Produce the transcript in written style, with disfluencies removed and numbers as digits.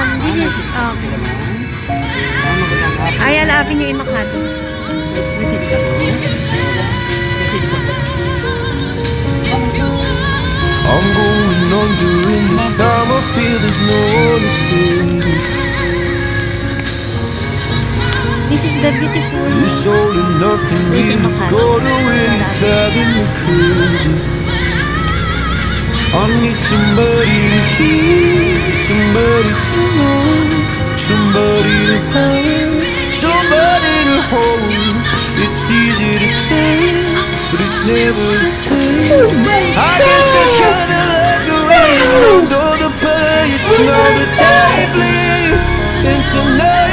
This is, Ayala Avenue in Makati. I'm going under in this time. I feel there's no one to save. This is the beautiful This all and nothing place in really Makati. got away, driving me crazy. I need somebody to hear, somebody to know, somebody to have, somebody to hold. It's easy to say, but it's never the same. I guess I kinda like the rain, under the pain, now the day bleeds into night.